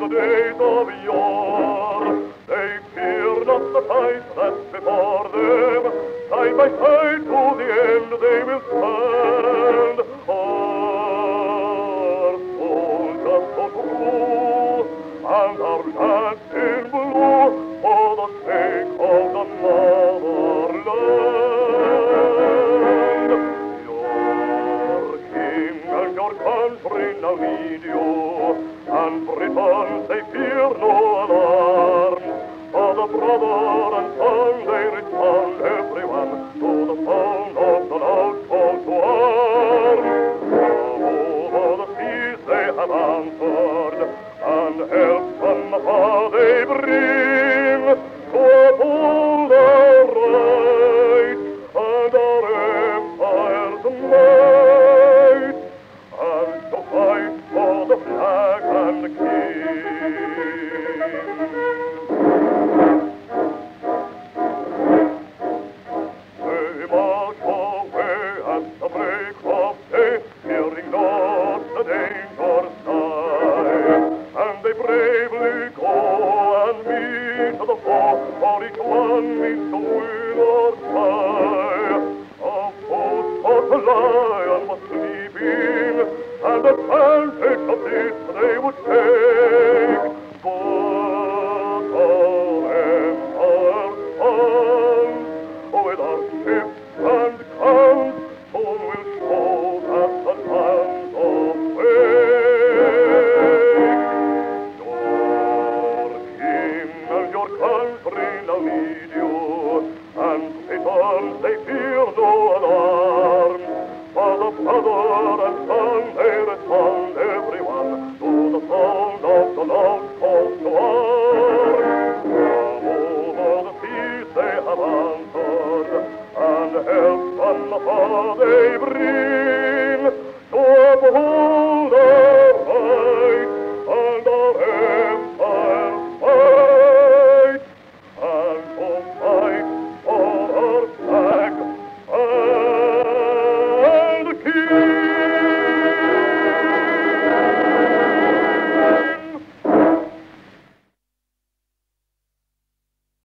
the days of yore. They fear not the fight that's before them. Side by side to the end they will stand. Our soldiers so true, and our lads in blue, for the sake of the motherland. Your king and your country now need you, and Britons they fear no alarm. For the brother and son they respond everyone to the sound of the loud call to arms. Over the seas they have answered, and help from afar they bring to uphold our rights and our empire's might, and to fight for the flag and the king. They march away at the break of day, fearing not the dangerous night, and they bravely go and meet the foe, for each one means to win or die. A foot for the lion was sleeping, and advantage of this they would take. But our empire stands, with our ships and guns, soon will show that the land of fame. Your king and your country now need you, and Britons they fear no alarm. For the brother and son they respond everyone to the sound of the loud call to arms. Over the seas they have answered, and help from afar they bring.